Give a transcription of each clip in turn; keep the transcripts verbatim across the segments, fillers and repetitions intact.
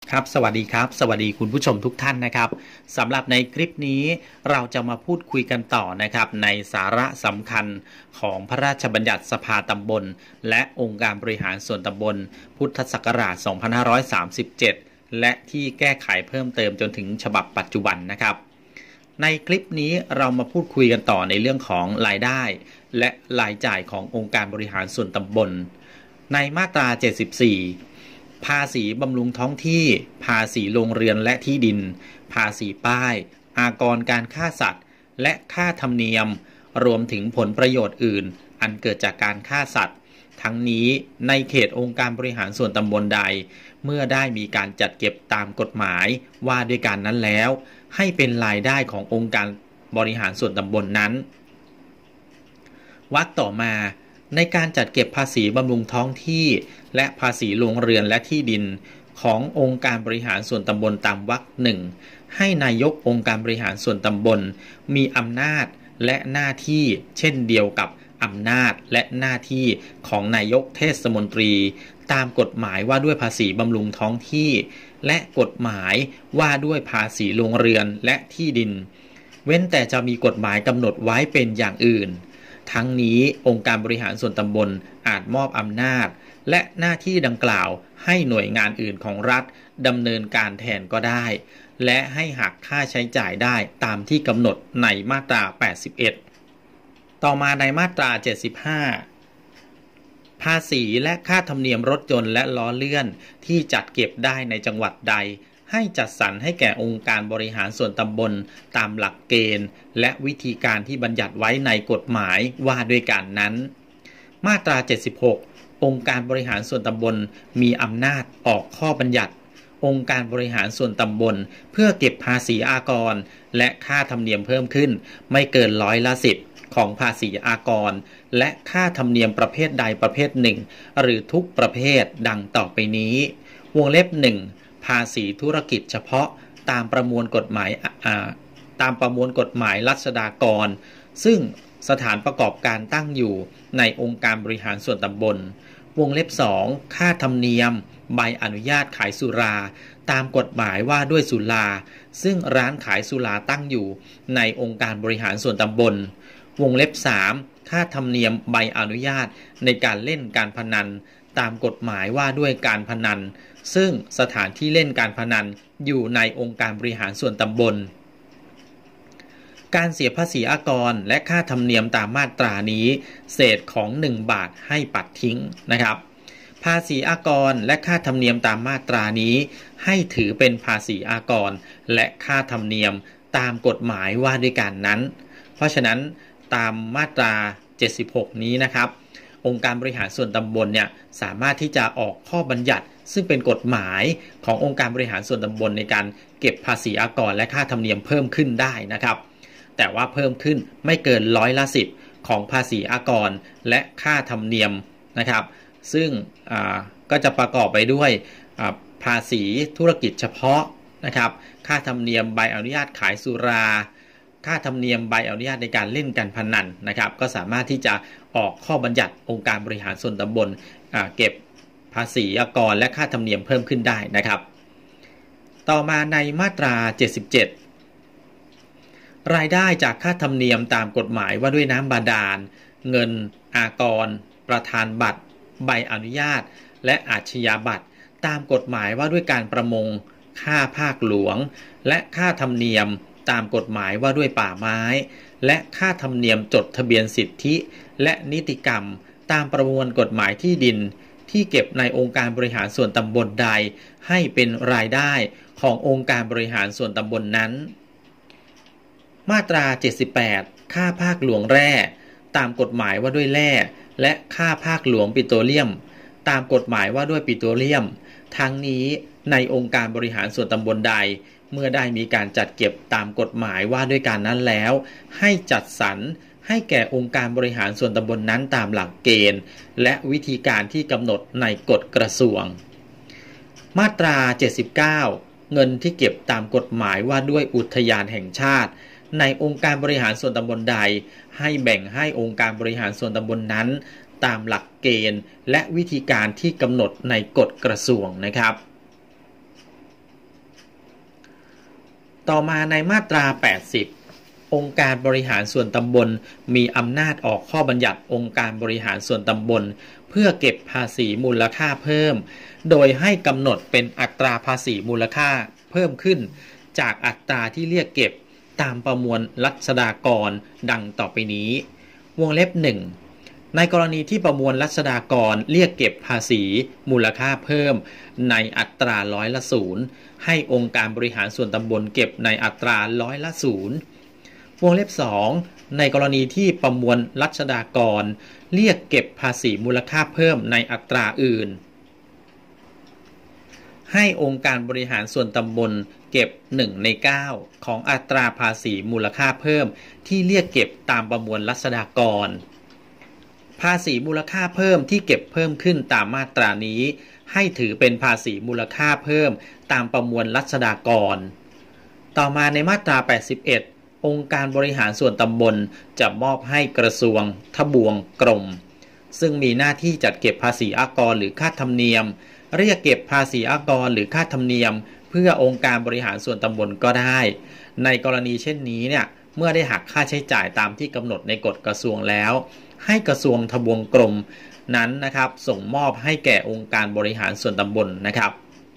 ครับสวัสดีครับสวัสดีคุณผู้ชมทุกท่านนะครับสำหรับในคลิปนี้เราจะมาพูดคุยกันต่อนะครับในสาระสำคัญของพระราชบัญญัติสภาตำบลและองค์การบริหารส่วนตำบลพุทธศักราช สองพันห้าร้อยสามสิบเจ็ด และที่แก้ไขเพิ่มเติมจนถึงฉบับปัจจุบันนะครับในคลิปนี้เรามาพูดคุยกันต่อในเรื่องของรายได้และรายจ่ายขององค์การบริหารส่วนตำบลในมาตราเจ็ดสิบสี่ภาษีบำรุงท้องที่ภาษีโรงเรือนและที่ดินภาษีป้ายอากรการฆ่าสัตว์และค่าธรรมเนียมรวมถึงผลประโยชน์อื่นอันเกิดจากการฆ่าสัตว์ทั้งนี้ในเขตองค์การบริหารส่วนตำบลใดเมื่อได้มีการจัดเก็บตามกฎหมายว่าด้วยการนั้นแล้วให้เป็นรายได้ขององค์การบริหารส่วนตำบลนั้นวรรคต่อมาในการจัดเก็บภาษีบำรุงท้องที่และภาษีโรงเรือนและที่ดินขององค์การบริหารส่วนตำบลตามวรรคหนึ่งให้นายกองค์การบริหารส่วนตำบลมีอำนาจและหน้าที่เช่นเดียวกับอำนาจและหน้าที่ของนายกเทศมนตรีตามกฎหมายว่าด้วยภาษีบำรุงท้องที่และกฎหมายว่าด้วยภาษีโรงเรือนและที่ดินเว้นแต่จะมีกฎหมายกำหนดไว้เป็นอย่างอื่นทั้งนี้องค์การบริหารส่วนตำบลอาจมอบอำนาจและหน้าที่ดังกล่าวให้หน่วยงานอื่นของรัฐดำเนินการแทนก็ได้และให้หักค่าใช้จ่ายได้ตามที่กำหนดในมาตราแปดสิบเอ็ดต่อมาในมาตราเจ็ดสิบห้าภาษีและค่าธรรมเนียมรถยนต์และล้อเลื่อนที่จัดเก็บได้ในจังหวัดใดให้จัดสรรให้แก่องค์การบริหารส่วนตำบลตามหลักเกณฑ์และวิธีการที่บัญญัติไว้ในกฎหมายว่าด้วยการนั้นมาตราเจ็ดสิบหกองค์การบริหารส่วนตำบลมีอำนาจออกข้อบัญญัติองค์การบริหารส่วนตำบลเพื่อเก็บภาษีอากรและค่าธรรมเนียมเพิ่มขึ้นไม่เกินร้อยละสิบของภาษีอากรและค่าธรรมเนียมประเภทใดประเภทหนึ่งหรือทุกประเภทดังต่อไปนี้วงเล็บหนึ่งภาษีธุรกิจเฉพาะตามประมวลกฎหมายตามประมวลกฎหมายรัษฎากรซึ่งสถานประกอบการตั้งอยู่ในองค์การบริหารส่วนตำบลวงเล็บสองค่าธรรมเนียมใบอนุญาตขายสุราตามกฎหมายว่าด้วยสุราซึ่งร้านขายสุราตั้งอยู่ในองค์การบริหารส่วนตำบลวงเล็บสามค่าธรรมเนียมใบอนุญาตในการเล่นการพนันตามกฎหมายว่าด้วยการพนันซึ่งสถานที่เล่นการพนันอยู่ในองค์การบริหารส่วนตำบลการเสียภาษีอากรและค่าธรรมเนียมตามมาตรานี้เศษของหนึ่งบาทให้ปัดทิ้งนะครับภาษีอากรและค่าธรรมเนียมตามมาตรานี้ให้ถือเป็นภาษีอากรและค่าธรรมเนียมตามกฎหมายว่าด้วยการนั้นเพราะฉะนั้นตามมาตราเจ็ดสิบหกนี้นะครับองค์การบริหารส่วนตำบลเนี่ยสามารถที่จะออกข้อบัญญัติซึ่งเป็นกฎหมายขององค์การบริหารส่วนตำบลในการเก็บภาษีอากรและค่าธรรมเนียมเพิ่มขึ้นได้นะครับแต่ว่าเพิ่มขึ้นไม่เกินร้อยละสิบของภาษีอากรและค่าธรรมเนียมนะครับซึ่งก็จะประกอบไปด้วยภาษีธุรกิจเฉพาะนะครับค่าธรรมเนียมใบอนุญาตขายสุราค่าธรรมเนียมใบอนุญาตในการเล่นการพนันนะครับก็สามารถที่จะออกข้อบัญญัติองค์การบริหารส่วนตำบลเก็บภาษีอากรและค่าธรรมเนียมเพิ่มขึ้นได้นะครับต่อมาในมาตราเจ็ดสิบเจ็ดรายได้จากค่าธรรมเนียมตามกฎหมายว่าด้วยน้ำบาดาลเงินอากรประธานบัตรใบอนุญาตและอาชญาบัตรตามกฎหมายว่าด้วยการประมงค่าภาคหลวงและค่าธรรมเนียมตามกฎหมายว่าด้วยป่าไม้และค่าธรรมเนียมจดทะเบียนสิทธิและนิติกรรมตามประมวลกฎหมายที่ดินที่เก็บในองค์การบริหารส่วนตำบลใดให้เป็นรายได้ขององค์การบริหารส่วนตำบลนั้นมาตราเจ็ดสิบแปดค่าภาคหลวงแร่ตามกฎหมายว่าด้วยแร่และค่าภาคหลวงปิโตรเลียมตามกฎหมายว่าด้วยปิโตรเลียมทั้งนี้ในองค์การบริหารส่วนตำบลใดเมื่อได้มีการจัดเก็บตามกฎหมายว่าด้วยการนั้นแล้วให้จัดสรรให้แก่องค์การบริหารส่วนตำบลนั้นตามหลักเกณฑ์และวิธีการที่กำหนดในกฎกระทรวงมาตราเจ็ดสิบเก้าเงินที่เก็บตามกฎหมายว่าด้วยอุทยานแห่งชาติในองค์การบริหารส่วนตำบลใดให้แบ่งให้องค์การบริหารส่วนตำบลนั้นตามหลักเกณฑ์และวิธีการที่กำหนดในกฎกระทรวงนะครับต่อมาในมาตราแปดสิบองค์การบริหารส่วนตำบลมีอำนาจออกข้อบัญญัติองค์การบริหารส่วนตำบลเพื่อเก็บภาษีมูลค่าเพิ่มโดยให้กำหนดเป็นอัตราภาษีมูลค่าเพิ่มขึ้นจากอัตราที่เรียกเก็บตามประมวลรัษฎากรดังต่อไปนี้วงเล็บหนึ่งในกรณีที่ประมวลรัษฎากรเรียกเก็บภาษีมูลค่าเพิ่มในอัตราร้อยละศูนย์ให้องค์การบริหารส่วนตำบลเก็บในอัตราร้อยละศูนย์วงเล็บสองในกรณีที่ประมวลรัษฎากรเรียกเก็บภาษีมูลค่าเพิ่มในอัตราอื่นให้องค์การบริหารส่วนตำบลเก็บหนึ่งในเก้าของอัตราภาษีมูลค่าเพิ่มที่เรียกเก็บตามประมวลรัษฎากรภาษีมูลค่าเพิ่มที่เก็บเพิ่มขึ้นตามมาตรานี้ให้ถือเป็นภาษีมูลค่าเพิ่มตามประมวลรัษฎากรต่อมาในมาตราแปดสิบเอ็ดองค์การบริหารส่วนตำบลจะมอบให้กระทรวงทบวงกรมซึ่งมีหน้าที่จัดเก็บภาษีอากรหรือค่าธรรมเนียมเรียกเก็บภาษีอากรหรือค่าธรรมเนียมเพื่อองค์การบริหารส่วนตำบลก็ได้ในกรณีเช่นนี้เนี่ยเมื่อได้หักค่าใช้จ่ายตามที่กำหนดในกฎกระทรวงแล้วให้กระทรวงทบวงกรมนั้นนะครับส่งมอบให้แก่องค์การบริหารส่วนตำบลนะครับ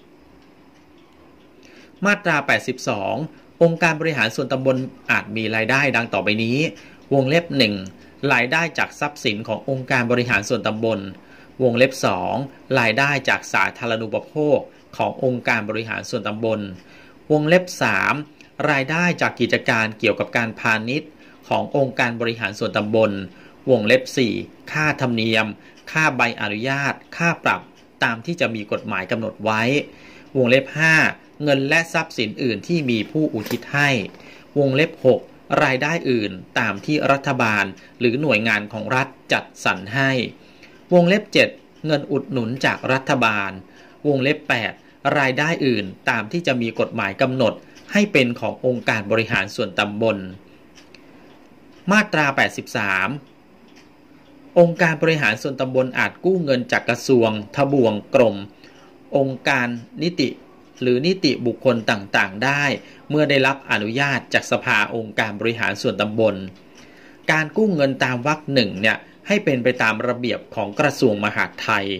มาตราแปดสิบสององค์การบริหารส่วนตำบลอาจมีรายได้ดังต่อไปนี้วงเล็บหนึ่งรายได้จากทรัพย์สินขององค์การบริหารส่วนตำบลวงเล็บสองรายได้จากสาธารณูปโภคขององค์การบริหารส่วนตำบลวงเล็บสามรายได้จากกิจการเกี่ยวกับการพาณิชย์ขององค์การบริหารส่วนตำบลวงเล็บสี่ค่าธรรมเนียมค่าใบอนุญาตค่าปรับตามที่จะมีกฎหมายกำหนดไว้วงเล็บห้าเงินและทรัพย์สินอื่นที่มีผู้อุทิศให้วงเล็บหกรายได้อื่นตามที่รัฐบาลหรือหน่วยงานของรัฐจัดสรรให้วงเล็บเจ็ดเงินอุดหนุนจากรัฐบาลวงเล็บแปดรายได้อื่นตามที่จะมีกฎหมายกำหนดให้เป็นขององค์การบริหารส่วนตำบลมาตราแปดสิบสามองค์การบริหารส่วนตำบลอาจกู้เงินจากกระทรวงทบวงกรมองค์การนิติหรือนิติบุคคลต่างๆได้เมื่อได้รับอนุญาตจากสภาองค์การบริหารส่วนตำบลการกู้เงินตามวรรคหนึ่งเนี่ยให้เป็นไปตามระเบียบของกระทรวงมหาดไทย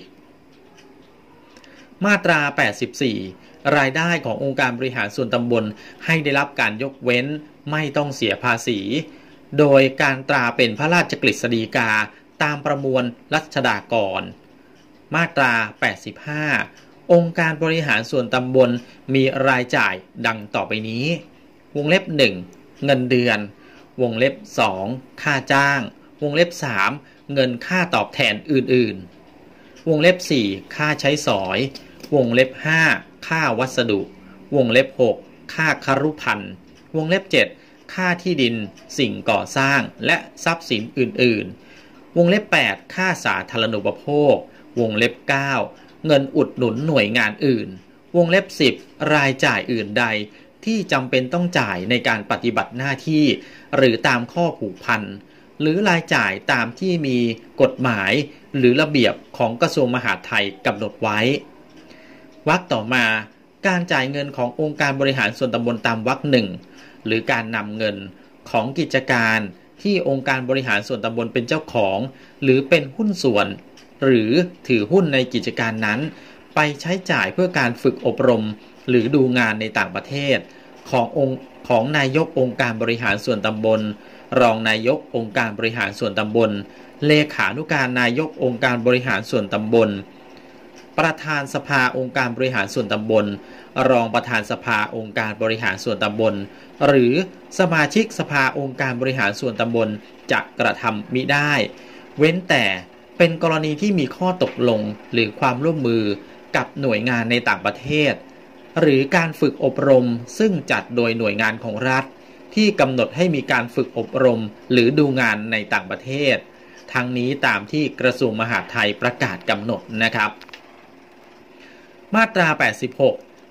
มาตราแปดสิบสี่รายได้ขององค์การบริหารส่วนตำบลให้ได้รับการยกเว้นไม่ต้องเสียภาษีโดยการตราเป็นพระราชกฤษฎีกาตามประมวลรัษฎากรมาตราแปดสิบห้าองค์การบริหารส่วนตำบลมีรายจ่ายดังต่อไปนี้วงเล็บหนึ่งเงินเดือนวงเล็บสองค่าจ้างวงเล็บสามเงินค่าตอบแทนอื่นๆวงเล็บสี่ค่าใช้สอยวงเล็บห้าค่าวัสดุวงเล็บหกค่าครุภัณฑ์วงเล็บเจ็ดค่าที่ดินสิ่งก่อสร้างและทรัพย์สินอื่นๆวงเล็บแปดค่าสาธารณูปโภควงเล็บเก้าเงินอุดหนุนหน่วยงานอื่นวงเล็บสิบรายจ่ายอื่นใดที่จำเป็นต้องจ่ายในการปฏิบัติหน้าที่หรือตามข้อผูกพันหรือรายจ่ายตามที่มีกฎหมายหรือระเบียบของกระทรวงมหาดไทยกำหนดไว้วรรคต่อมาการจ่ายเงินขององค์การบริหารส่วนตำบลตามวรรคหนึ่งหรือการนำเงินของกิจการที่องค์การบริหารส่วนตำบลเป็นเจ้าของหรือเป็นหุ้นส่วนหรือถือหุ้นในกิจการนั้นไปใช้จ่ายเพื่อการฝึกอบรมหรือดูงานในต่างประเทศขององค์ของนายกองค์การบริหารส่วนตำบลรองนายกองค์การบริหารส่วนตำบลเลขานุการนายกองค์การบริหารส่วนตำบลประธานสภาองค์การบริหารส่วนตำบลรองประธานสภาองค์การบริหารส่วนตำบลหรือสมาชิกสภาองค์การบริหารส่วนตำบลจะกระทำมิได้เว้นแต่เป็นกรณีที่มีข้อตกลงหรือความร่วมมือกับหน่วยงานในต่างประเทศหรือการฝึกอบรมซึ่งจัดโดยหน่วยงานของรัฐที่กำหนดให้มีการฝึกอบรมหรือดูงานในต่างประเทศทั้งนี้ตามที่กระทรวงมหาดไทยประกาศกำหนดนะครับมาตราแปดสิบหก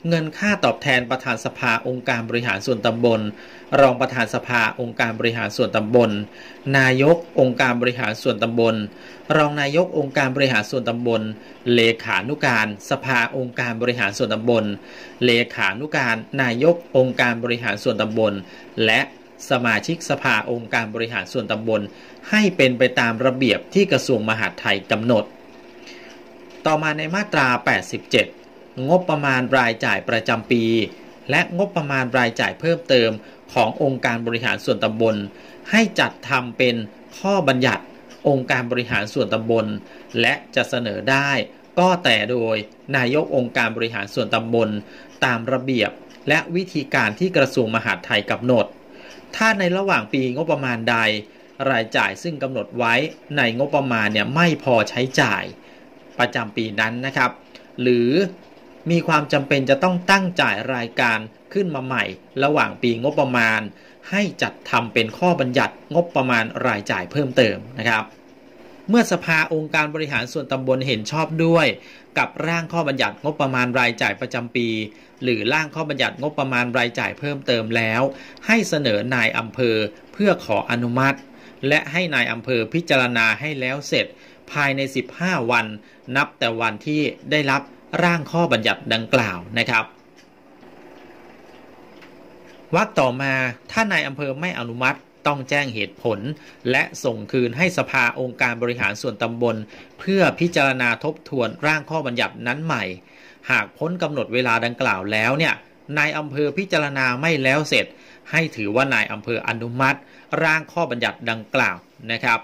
เงินค่าตอบแทนประธานสภาองค์การบริหารส่วนตำบลรองประธานสภาองค์การบริหารส่วนตำบลนายกองค์การบริหารส่วนตำบลรองนายกองค์การบริหารส่วนตำบลเลขานุการสภาองค์การบริหารส่วนตำบลเลขานุการนายกองค์การบริหารส่วนตำบลและสมาชิกสภาองค์การบริหารส่วนตำบลให้เป็นไปตามระเบียบที่กระทรวงมหาดไทยกำหนดต่อมาในมาตราแปดสิบเจ็ดงบประมาณรายจ่ายประจำปีและงบประมาณรายจ่ายเพิ่มเติมขององค์การบริหารส่วนตำบลให้จัดทำเป็นข้อบัญญัติองค์การบริหารส่วนตำบลและจะเสนอได้ก็แต่โดยนายกองค์การบริหารส่วนตำบลตามระเบียบและวิธีการที่กระทรวงมหาดไทยกำหนดถ้าในระหว่างปีงบประมาณใดรายจ่ายซึ่งกำหนดไว้ในงบประมาณเนี่ยไม่พอใช้จ่ายประจำปีนั้นนะครับหรือมีความจำเป็นจะต้องตั้งจ่ายรายการขึ้นมาใหม่ระหว่างปีงบประมาณให้จัดทำเป็นข้อบัญญัติงบประมาณรายจ่ายเพิ่มเติมนะครับเมื่อสภาองค์การบริหารส่วนตำบลเห็นชอบด้วยกับร่างข้อบัญญัติงบประมาณรายจ่ายประจำปีหรือร่างข้อบัญญัติงบประมาณรายจ่ายเพิ่มเติมแล้วให้เสนอนายอำเภอเพื่อขออนุมัติและให้นายอำเภอพิจารณาให้แล้วเสร็จภายในสิบห้าวันนับแต่วันที่ได้รับร่างข้อบัญญัติดังกล่าวนะครับวรรคต่อมาถ้านายอำเภอไม่อนุมัติต้องแจ้งเหตุผลและส่งคืนให้สภาองค์การบริหารส่วนตำบลเพื่อพิจารณาทบทวนร่างข้อบัญญัตินั้นใหม่หากพ้นกำหนดเวลาดังกล่าวแล้วเนี่ยนายอำเภอพิจารณาไม่แล้วเสร็จให้ถือว่านายอำเภออนุมัติร่างข้อบัญญัติดังกล่าวนะครับ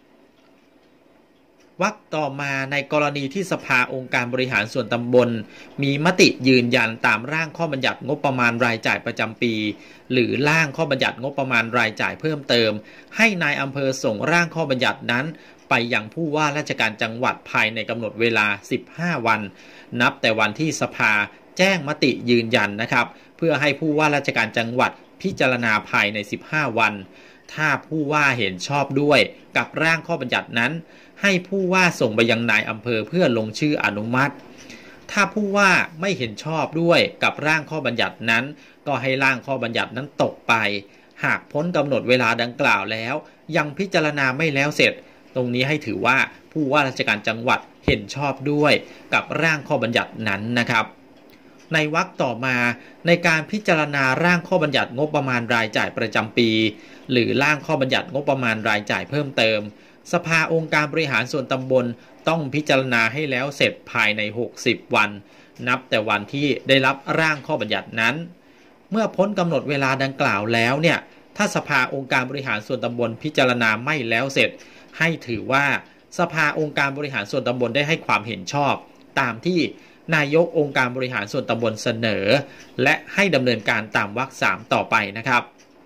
วรรคต่อมาในกรณีที่สภาองค์การบริหารส่วนตำบลมีมติยืนยันตามร่างข้อบัญญัติงบประมาณรายจ่ายประจำปีหรือร่างข้อบัญญัติงบประมาณรายจ่ายเพิ่มเติมให้นายอำเภอส่งร่างข้อบัญญัตินั้นไปยังผู้ว่าราชการจังหวัดภายในกำหนดเวลาสิบห้าวันนับแต่วันที่สภาแจ้งมติยืนยันนะครับเพื่อให้ผู้ว่าราชการจังหวัดพิจารณาภายในสิบห้าวันถ้าผู้ว่าเห็นชอบด้วยกับร่างข้อบัญญัตินั้นให้ผู้ว่าส่งไปยังนายอำเภอเพื่อลงชื่ออนุมัติถ้าผู้ว่าไม่เห็นชอบด้วยกับร่างข้อบัญญัตินั้นก็ให้ร่างข้อบัญญัตินั้นตกไปหากพ้นกำหนดเวลาดังกล่าวแล้วยังพิจารณาไม่แล้วเสร็จตรงนี้ให้ถือว่าผู้ว่าราชการจังหวัดเห็นชอบด้วยกับร่างข้อบัญญัตินั้นนะครับในวรรคต่อมาในการพิจารณาร่างข้อบัญญัติงบประมาณรายจ่ายประจำปีหรือร่างข้อบัญญัติงบประมาณรายจ่ายเพิ่มเติมสภาองค์การบริหารส่วนตำบลต้องพิจารณาให้แล้วเสร็จภายในหกสิบวันนับแต่วันที่ได้รับร่างข้อบัญญัตินั้นเมื่อพ้นกำหนดเวลาดังกล่าวแล้วเนี่ยถ้าสภาองค์การบริหารส่วนตำบลพิจารณาไม่แล้วเสร็จให้ถือว่าสภาองค์การบริหารส่วนตำบลได้ให้ความเห็นชอบตามที่นายกองค์การบริหารส่วนตำบลเสนอและให้ดำเนินการตามวรรคสามต่อไปนะครับ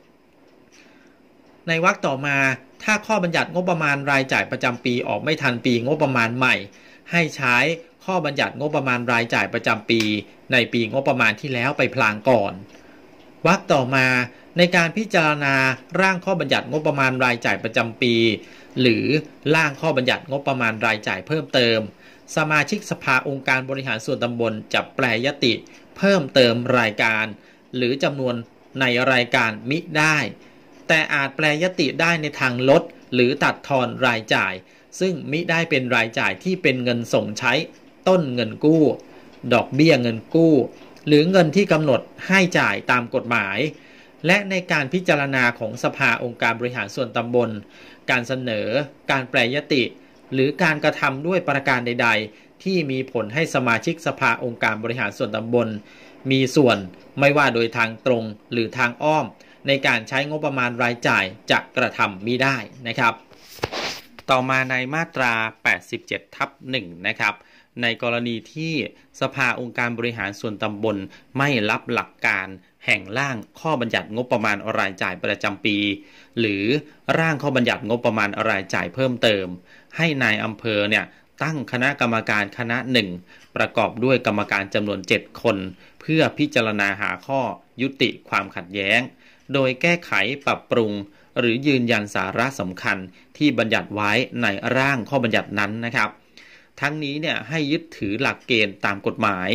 ในวรรคต่อมาถ้าข้อบัญญัติงบประมาณรายจ่ายประจำปีออกไม่ทันปีงบประมาณใหม่ให้ใช้ข้อบัญญัติงบประมาณรายจ่ายประจำปีในปีงบประมาณที่แล้วไปพลางก่อนวรรคต่อมาในการพิจารณาร่างข้อบัญญัติงบประมาณรายจ่ายประจำปีหรือร่างข้อบัญญัติงบประมาณรายจ่ายเพิ่มเติมสมาชิกสภาองค์การบริหารส่วนตำบลจะแปลยติเพิ่มเติมรายการหรือจำนวนในรายการมิได้แต่อาจแปลยติได้ในทางลดหรือตัดทอนรายจ่ายซึ่งมิได้เป็นรายจ่ายที่เป็นเงินส่งใช้ต้นเงินกู้ดอกเบี้ยเงินกู้หรือเงินที่กำหนดให้จ่ายตามกฎหมายและในการพิจารณาของสภาองค์การบริหารส่วนตำบลการเสนอการแปลยติหรือการกระทำด้วยประการใดๆที่มีผลให้สมาชิกสภาองค์การบริหารส่วนตำบลมีส่วนไม่ว่าโดยทางตรงหรือทางอ้อมในการใช้งบประมาณรายจ่ายจะกระทำมิได้นะครับต่อมาในมาตราแปดสิบเจ็ดทับหนึ่งนะครับในกรณีที่สภาองค์การบริหารส่วนตำบลไม่รับหลักการแห่งร่างข้อบัญญัติงบประมาณรายจ่ายประจำปีหรือร่างข้อบัญญัติงบประมาณรายจ่ายเพิ่มเติมให้นายอำเภอเนี่ยตั้งคณะกรรมการคณะหนึ่งประกอบด้วยกรรมการจำนวนเจ็ดคนเพื่อพิจารณาหาข้อยุติความขัดแย้งโดยแก้ไขปรับปรุงหรือยืนยันสาระสำคัญที่บัญญัติไว้ในร่างข้อบัญญัตินั้นนะครับทั้งนี้เนี่ยให้ยึดถือหลักเกณฑ์ตามกฎหมาย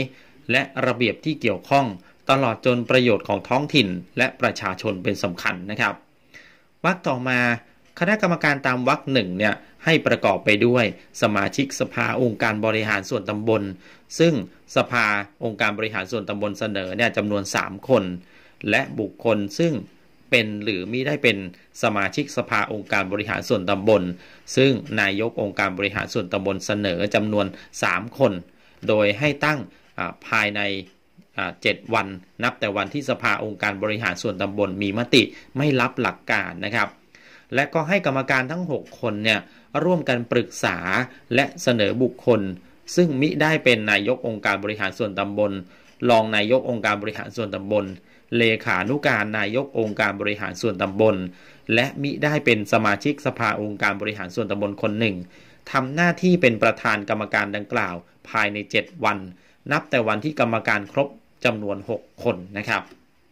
และระเบียบที่เกี่ยวข้องตลอดจนประโยชน์ของท้องถิ่นและประชาชนเป็นสำคัญนะครับวรรคต่อมาคณะกรรมการตามวรรคหนึ่งเนี่ยให้ประกอบไปด้วยสมาชิกสภาองค์การบริหารส่วนตำบลซึ่งสภาองค์การบริหารส่วนตำบลเสนอเนี่ยจำนวนสามคนและบุคคลซึ่งเป็นหรือมิได้เป็นสมาชิกสภาองค์การบริหารส่วนตำบลซึ่งนายกองค์การบริหารส่วนตำบลเสนอจำนวนสามคนโดยให้ตั้งภายในเจ็ดวันนับแต่วันที่สภาองค์การบริหารส่วนตำบลมีมติไม่รับหลักการนะครับและก็ให้กรรมการทั้งหกคนเนี่ยร่วมกันปรึกษาและเสนอบุคคลซึ่งมิได้เป็นนายกองค์การบริหารส่วนตำบลรองนายกองค์การบริหารส่วนตำบลเลขานุการนายกองค์การบริหารส่วนตำบลและมิได้เป็นสมาชิกสภาองค์การบริหารส่วนตำบลคนหนึ่งทำหน้าที่เป็นประธานกรรมการดังกล่าวภายในเจ็ดวันนับแต่วันที่กรรมการครบจำนวนหกคนนะครับ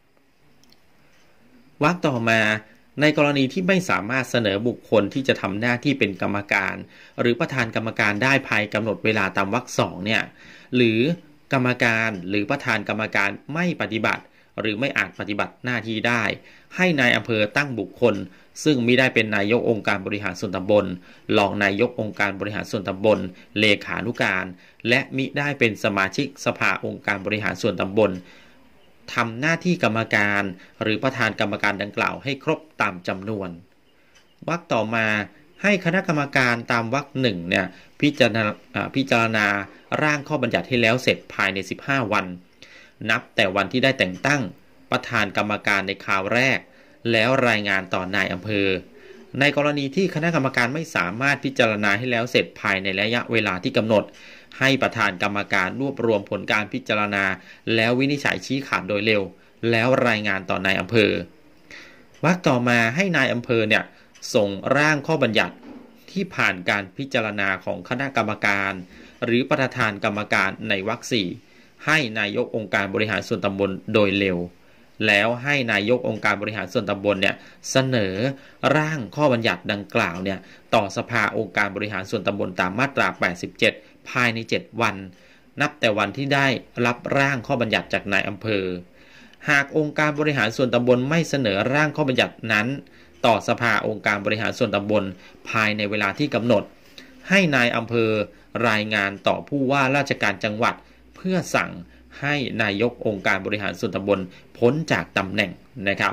วรรคต่อมาในกรณีที่ไม่สามารถเสนอบุคคลที่จะทำหน้าที่เป็นกรรมการหรือประธานกรรมการได้ภายกำหนดเวลาตามวรรคสองเนี่ยหรือกรรมการหรือประธานกรรมการไม่ปฏิบัติหรือไม่อาจปฏิบัติหน้าที่ได้ให้นายอำเภอตั้งบุคคลซึ่งมิได้เป็นนายกองค์การบริหารส่วนตำบลรองนายกองค์การบริหารส่วนตำบลเลขานุการและมิได้เป็นสมาชิกสภาองค์การบริหารส่วนตำบลทำหน้าที่กรรมการหรือประธานกรรมการดังกล่าวให้ครบตามจำนวนวรรคต่อมาให้คณะกรรมการตามวรรคหนึ่งเนี่ยพิจารณาพิจารณาร่างข้อบัญญัติให้แล้วเสร็จภายในสิบห้าวันนับแต่วันที่ได้แต่งตั้งประธานกรรมการในคราวแรกแล้วรายงานต่อนายอำเภอในกรณีที่คณะกรรมการไม่สามารถพิจารณาให้แล้วเสร็จภายในระยะเวลาที่กำหนดให้ประธานกรรมการรวบรวมผลการพิจารณาแล้ววินิจฉัยชี้ขาดโดยเร็วแล้วรายงานต่อนายอำเภอวรรคต่อมาให้นายอำเภอเนี่ยส่งร่างข้อบัญญัติที่ผ่านการพิจารณาของคณะกรรมการหรือประธานกรรมการในวรรคสี่ให้นายกองค์การบริหารส่วนตำบลโดยเร็วแล้วให้นายกองค์การบริหารส่วนตำบลเนี่ยเสนอร่างข้อบัญญัติดังกล่าวเนี่ยต่อสภาองค์การบริหารส่วนตำบลตามมาตราแปดสิบเจ็ดภายในเจ็ดวันนับแต่วันที่ได้รับร่างข้อบัญญัติจากนายอำเภอหากองค์การบริหารส่วนตำบลไม่เสนอร่างข้อบัญญัตินั้นต่อสภาองค์การบริหารส่วนตำบลภายในเวลาที่กำหนดให้นายอำเภอรายงานต่อผู้ว่าราชการจังหวัดเพื่อสั่งให้นายกองค์การบริหารส่วนตำบลพ้นจากตำแหน่งนะครับ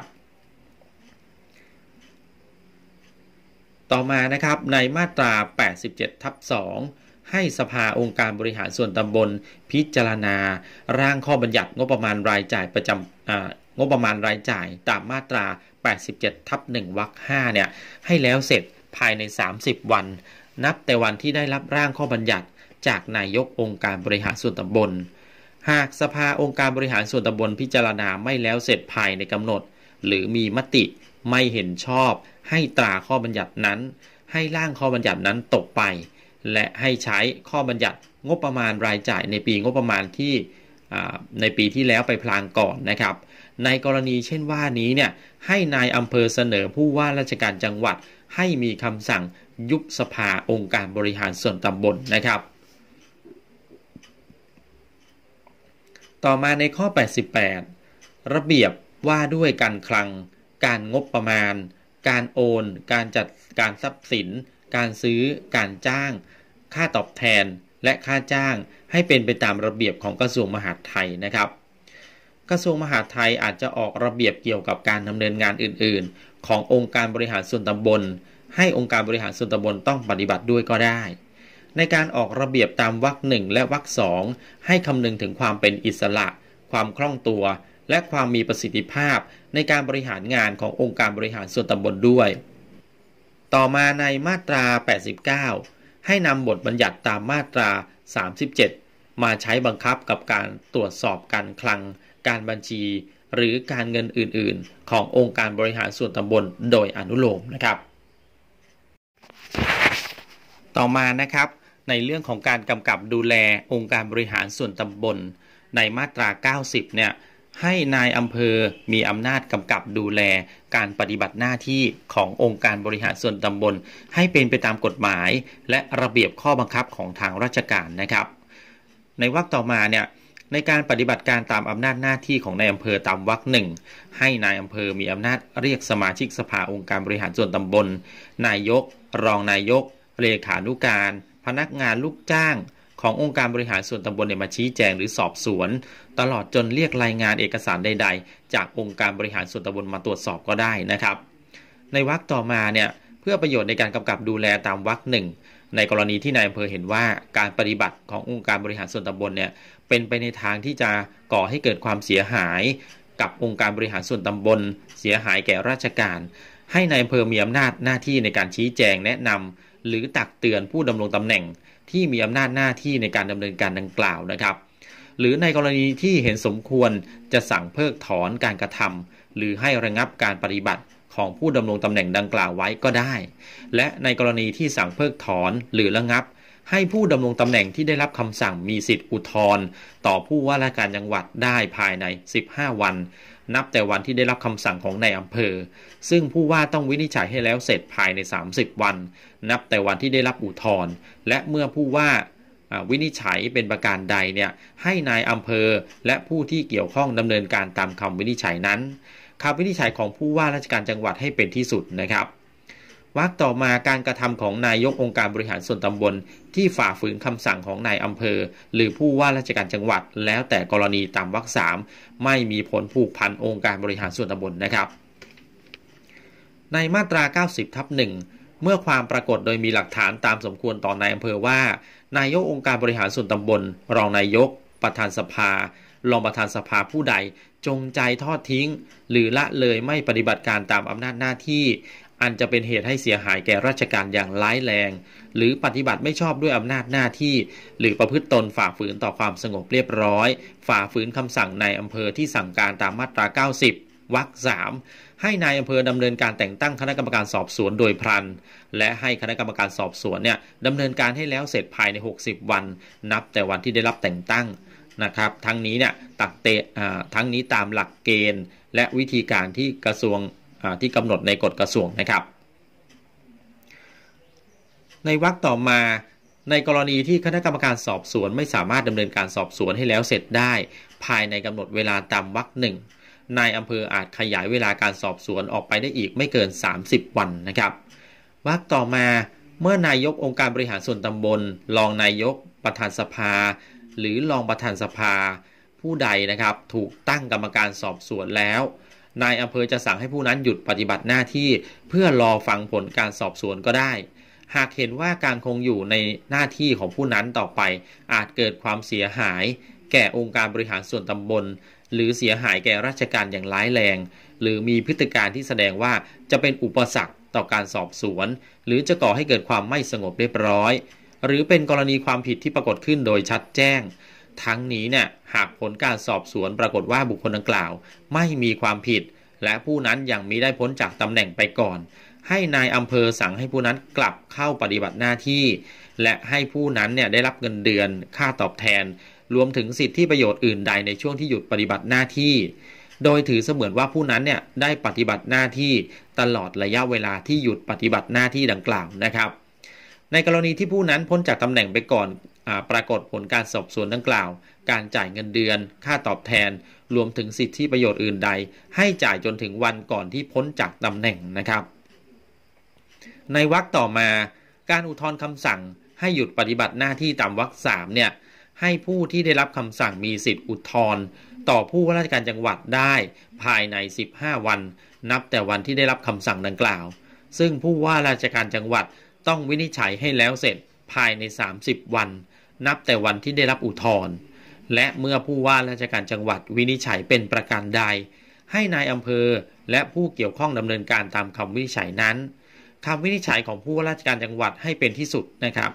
ต่อมานะครับในมาตราแปดสิบเจ็ดทับสองให้สภาองค์การบริหารส่วนตำบลพิจารณาร่างข้อบัญญัติงบประมาณรายจ่ายประจำงบประมาณรายจ่ายตามมาตราแปดสิบเจ็ดทับหนึ่งวรรคห้าเนี่ยให้แล้วเสร็จภายในสามสิบวันนับแต่วันที่ได้รับร่างข้อบัญญัติจากนายกองค์การบริหารส่วนตำบลหากสภาองค์การบริหารส่วนตำบลพิจารณาไม่แล้วเสร็จภายในกำหนดหรือมีมติไม่เห็นชอบให้ตราข้อบัญญัตินั้นให้ร่างข้อบัญญัตินั้นตกไปและให้ใช้ข้อบัญญัติงบประมาณรายจ่ายในปีงบประมาณที่ในปีที่แล้วไปพลางก่อนนะครับในกรณีเช่นว่านี้เนี่ยให้นายอำเภอเสนอผู้ว่าราชการจังหวัดให้มีคำสั่งยุบสภาองค์การบริหารส่วนตำบลนะครับต่อมาในข้อแปดสิบแปดระเบียบว่าด้วยการคลังการงบประมาณการโอนการจัดการทรัพย์สินการซื้อการจ้างค่าตอบแทนและค่าจ้างให้เป็นไปตามระเบียบของกระทรวงมหาดไทยนะครับกระทรวงมหาดไทยอาจจะออกระเบียบเกี่ยวกับการดำเนินงานอื่นๆขององค์การบริหารส่วนตำบลให้องค์การบริหารส่วนตำบลต้องปฏิบัติด้วยก็ได้ในการออกระเบียบตามวรรคหนึ่งและวรรคสองให้คำนึงถึงความเป็นอิสระความคล่องตัวและความมีประสิทธิภาพในการบริหารงานขององค์การบริหารส่วนตำบลด้วยต่อมาในมาตราแปดสิบเก้าให้นำบทบัญญัติตามมาตราสามสิบเจ็ดมาใช้บังคับกับการตรวจสอบการคลังการบัญชีหรือการเงินอื่นๆขององค์การบริหารส่วนตำบลโดยอนุโลมนะครับต่อมานะครับในเรื่องของการกำกับดูแลองค์การบริหารส่วนตำบลในมาตราเก้าสิบเนี่ยให้นายอำเภอมีอำนาจกำกับดูแลการปฏิบัติหน้าที่ขององค์การบริหารส่วนตำบลให้เป็นไปตามกฎหมายและระเบียบข้อบังคับของทางราชการนะครับในวรรคต่อมาเนี่ยในการปฏิบัติการตามอำนาจหน้าที่ของนายอำเภอตามวรรคหนึ่งให้นายอำเภอมีอำนาจเรียกสมาชิกสภาองค์การบริหารส่วนตำบลนายกรองนายกเลขานุการพนักงานลูกจ้างขององค์การบริหารส่วนตำบลเนี่ยมาชี้แจงหรือสอบสวนตลอดจนเรียกรายงานเอกสารใดๆจากองค์การบริหารส่วนตำบลมาตรวจสอบก็ได้นะครับในวรรคต่อมาเนี่ยเพื่อประโยชน์ในการกำกับดูแลตามวรรคหนึ่งในกรณีที่นายอำเภอเห็นว่าการปฏิบัติขององค์การบริหารส่วนตำบลเนี่ยเป็นไปในทางที่จะก่อให้เกิดความเสียหายกับองค์การบริหารส่วนตำบลเสียหายแก่ราชการให้นายอำเภอมีอำนาจหน้าที่ในการชี้แจงแนะนำหรือตักเตือนผู้ดำรงตำแหน่งที่มีอำนาจหน้าที่ในการดำเนินการดังกล่าวนะครับหรือในกรณีที่เห็นสมควรจะสั่งเพิกถอนการกระทำหรือให้ระงับการปฏิบัติของผู้ดำรงตำแหน่งดังกล่าวไว้ก็ได้และในกรณีที่สั่งเพิกถอนหรือระงับให้ผู้ดำรงตำแหน่งที่ได้รับคำสั่งมีสิทธิอุทธรณ์ต่อผู้ว่าราชการจังหวัดได้ภายในสิบห้าวันนับแต่วันที่ได้รับคำสั่งของนายอำเภอซึ่งผู้ว่าต้องวินิจฉัยให้แล้วเสร็จภายในสามสิบวันนับแต่วันที่ได้รับอุทธรณ์และเมื่อผู้ว่าวินิจฉัยเป็นประการใดเนี่ยให้นายอำเภอและผู้ที่เกี่ยวข้องดำเนินการตามคำวินิจฉัยนั้นคำวินิจฉัยของผู้ว่าราชการจังหวัดให้เป็นที่สุดนะครับวรรคต่อมาการกระทำของนายกองค์การบริหารส่วนตำบลที่ฝ่าฝืนคำสั่งของนายอำเภอหรือผู้ว่าราชการจังหวัดแล้วแต่กรณีตามวรรคสามไม่มีผลผูกพันองค์การบริหารส่วนตำบลนะครับในมาตราเก้าสิบทับหนึ่งเมื่อความปรากฏโดยมีหลักฐานตามสมควรต่อนายอำเภอว่านายกองค์การบริหารส่วนตำบลรองนายกประธานสภารองประธานสภาผู้ใดจงใจทอดทิ้งหรือละเลยไม่ปฏิบัติการตามอำนาจหน้าที่อันจะเป็นเหตุให้เสียหายแก่ราชการอย่างร้ายแรงหรือปฏิบัติไม่ชอบด้วยอำนาจหน้าที่หรือประพฤติตนฝ่าฝืนต่อความสงบเรียบร้อยฝ่าฝืนคำสั่งนายอำเภอที่สั่งการตามมาตราเก้าสิบวรรคสามให้นายอำเภอดำเนินการแต่งตั้งคณะกรรมการสอบสวนโดยพลันและให้คณะกรรมการสอบสวนเนี่ยดำเนินการให้แล้วเสร็จภายในหกสิบวันนับแต่วันที่ได้รับแต่งตั้งนะครับทั้งนี้เนี่ยตักเตะทั้งนี้ตามหลักเกณฑ์และวิธีการที่กระทรวงที่กำหนดในกฎกระทรวงนะครับในวรรคต่อมาในกรณีที่คณะกรรมการสอบสวนไม่สามารถดำเนินการสอบสวนให้แล้วเสร็จได้ภายในกำหนดเวลาตามวรรคหนึ่งนายอำเภออาจขยายเวลาการสอบสวนออกไปได้อีกไม่เกินสามสิบวันนะครับวรรคต่อมาเมื่อนายกองค์การบริหารส่วนตำบลรองนายกประธานสภาหรือรองประธานสภาผู้ใดนะครับถูกตั้งกรรมการสอบสวนแล้วนายอำเภอจะสั่งให้ผู้นั้นหยุดปฏิบัติหน้าที่เพื่อรอฟังผลการสอบสวนก็ได้หากเห็นว่าการคงอยู่ในหน้าที่ของผู้นั้นต่อไปอาจเกิดความเสียหายแก่องค์การบริหารส่วนตำบลหรือเสียหายแก่ราชการอย่างร้ายแรงหรือมีพฤติการที่แสดงว่าจะเป็นอุปสรรคต่อการสอบสวนหรือจะก่อให้เกิดความไม่สงบเรียบร้อยหรือเป็นกรณีความผิดที่ปรากฏขึ้นโดยชัดแจ้งทั้งนี้เนี่ยหากผลการสอบสวนปรากฏว่าบุคคลดังกล่าวไม่มีความผิดและผู้นั้นยังมิได้พ้นจากตำแหน่งไปก่อนให้นายอำเภอสั่งให้ผู้นั้นกลับเข้าปฏิบัติหน้าที่และให้ผู้นั้นเนี่ยได้รับเงินเดือนค่าตอบแทนรวมถึงสิทธิประโยชน์อื่นใดในช่วงที่หยุดปฏิบัติหน้าที่โดยถือเสมือนว่าผู้นั้นเนี่ยได้ปฏิบัติหน้าที่ตลอดระยะเวลาที่หยุดปฏิบัติหน้าที่ดังกล่าวนะครับในกรณีที่ผู้นั้นพ้นจากตำแหน่งไปก่อนปรากฏผลการสอบสวนดังกล่าวการจ่ายเงินเดือนค่าตอบแทนรวมถึงสิทธิประโยชน์อื่นใดให้จ่ายจนถึงวันก่อนที่พ้นจากตำแหน่งนะครับในวรรคต่อมาการอุทธรณ์คำสั่งให้หยุดปฏิบัติหน้าที่ตามวรรคสามเนี่ยให้ผู้ที่ได้รับคำสั่งมีสิทธิอุทธรณ์ต่อผู้ว่าราชการจังหวัดได้ภายในสิบห้าวันนับแต่วันที่ได้รับคำสั่งดังกล่าวซึ่งผู้ว่าราชการจังหวัดต้องวินิจฉัยให้แล้วเสร็จภายในสามสิบวันนับแต่วันที่ได้รับอุทธรณ์และเมื่อผู้ว่าราชการจังหวัดวินิจฉัยเป็นประการใดให้นายอำเภอและผู้เกี่ยวข้องดำเนินการตามคำวินิจฉัยนั้นคำวินิจฉัยของผู้ว่าราชการจังหวัดให้เป็นที่สุดนะครับ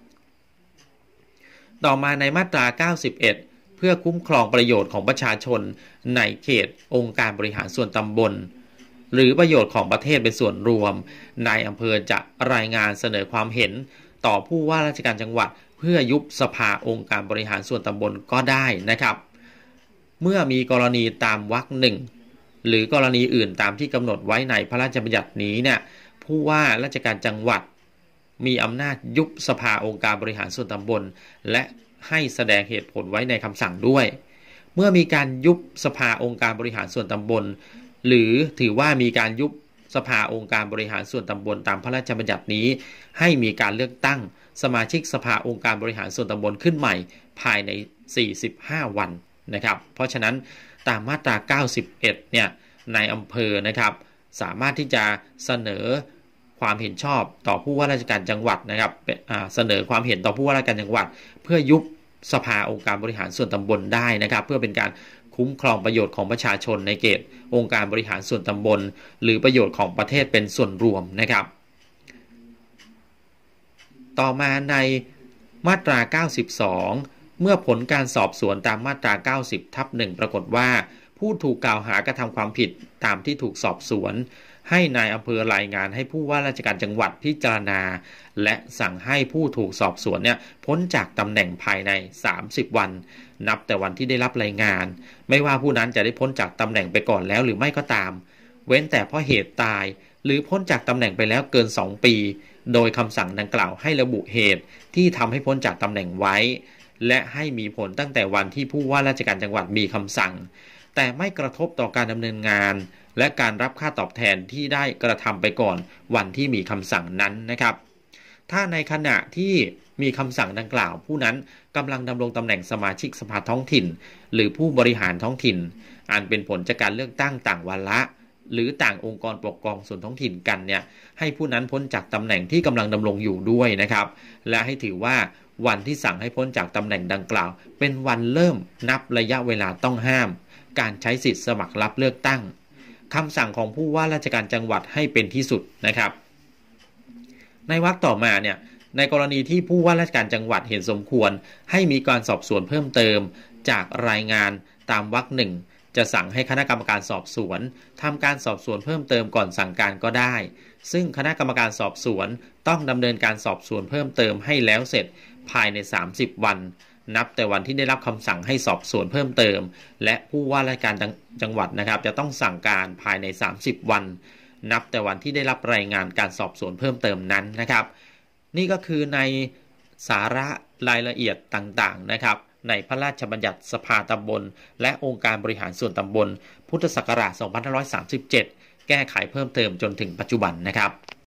ต่อมาในมาตราเก้าสิบเอ็ดเพื่อคุ้มครองประโยชน์ของประชาชนในเขตองค์การบริหารส่วนตำบลหรือประโยชน์ของประเทศเป็นส่วนรวมนายอำเภอจะรายงานเสนอความเห็นต่อผู้ว่าราชการจังหวัดเพื่อยุบสภาองค์การบริหารส่วนตำบลก็ได้นะครับเมื่อมีกรณีตามวรรคหนึ่งหรือกรณีอื่นตามที่กำหนดไว้ในพระราชบัญญัตินี้เนี่ยผู้ว่าราชการจังหวัดมีอำนาจยุบสภาองค์การบริหารส่วนตำบลและให้แสดงเหตุผลไว้ในคำสั่งด้วยเมื่อมีการยุบสภาองค์การบริหารส่วนตำบลหรือถือว่ามีการยุบสภาองค์การบริหารส่วนตำบลตามพระราชบัญญัตินี้ให้มีการเลือกตั้งสมาชิกสภาองค์การบริหารส่วนตำบลขึ้นใหม่ภายในสี่สิบห้าวันนะครับเพราะฉะนั้นตามมาตราเก้าสิบเอ็ดเนี่ยในอำเภอนะครับสามารถที่จะเสนอความเห็นชอบต่อผู้ว่าราชการจังหวัดนะครับเสนอความเห็นต่อผู้ว่าราชการจังหวัดเพื่อยุบสภาองค์การบริหารส่วนตำบลได้นะครับเพื่อเป็นการคุ้มครองประโยชน์ของประชาชนในเขตองค์การบริหารส่วนตำบลหรือประโยชน์ของประเทศเป็นส่วนรวมนะครับต่อมาในมาตราเก้าสิบสองเมื่อผลการสอบสวนตามมาตราเก้าสิบทับหนึ่งปรากฏว่าผู้ถูกกล่าวหากระทำความผิดตามที่ถูกสอบสวนให้นายอำเภอรายงานให้ผู้ว่าราชการจังหวัดพิจารณาและสั่งให้ผู้ถูกสอบสวนเนี่ยพ้นจากตำแหน่งภายในสามสิบวันนับแต่วันที่ได้รับรายงานไม่ว่าผู้นั้นจะได้พ้นจากตำแหน่งไปก่อนแล้วหรือไม่ก็ตามเว้นแต่เพราะเหตุตายหรือพ้นจากตำแหน่งไปแล้วเกินสองปีโดยคำสั่งดังกล่าวให้ระบุเหตุที่ทำให้พ้นจากตำแหน่งไว้และให้มีผลตั้งแต่วันที่ผู้ว่าราชการจังหวัดมีคำสั่งแต่ไม่กระทบต่อการดำเนินงานและการรับค่าตอบแทนที่ได้กระทำไปก่อนวันที่มีคำสั่งนั้นนะครับถ้าในขณะที่มีคำสั่งดังกล่าวผู้นั้นกำลังดำรงตำแหน่งสมาชิกสภาท้องถิ่นหรือผู้บริหารท้องถิ่นอันเป็นผลจากการเลือกตั้งต่างวาระหรือต่างองค์กรปกครองส่วนท้องถิ่นกันเนี่ยให้ผู้นั้นพ้นจากตำแหน่งที่กำลังดำรงอยู่ด้วยนะครับและให้ถือว่าวันที่สั่งให้พ้นจากตำแหน่งดังกล่าวเป็นวันเริ่มนับระยะเวลาต้องห้ามการใช้สิทธิสมัครรับเลือกตั้งคำสั่งของผู้ว่าราชการจังหวัดให้เป็นที่สุดนะครับในวรรคต่อมาเนี่ยในกรณีที่ผู้ว่าราชการจังหวัดเห็นสมควรให้มีการสอบสวนเพิ่มเติมจากรายงานตามวรรคหนึ่งจะสั่งให้คณะกรรมการสอบสวนทำการสอบสวนเพิ่มเติมก่อนสั่งการก็ได้ซึ่งคณะกรรมการสอบสวนต้องดำเนินการสอบสวนเพิ่มเติมให้แล้วเสร็จภายในสามสิบวันนับแต่วันที่ได้รับคำสั่งให้สอบสวนเพิ่มเติมและผู้ว่าราชการจังหวัดนะครับจะต้องสั่งการภายในสามสิบวันนับแต่วันที่ได้รับรายงานการสอบสวนเพิ่มเติมนั้นนะครับนี่ก็คือในสาระรายละเอียดต่างๆนะครับในพระราชบัญญัติสภาตำบลและองค์การบริหารส่วนตำบลพุทธศักราชสองพันห้าร้อยสามสิบเจ็ดแก้ไขเพิ่มเติมจนถึงปัจจุบันนะครับ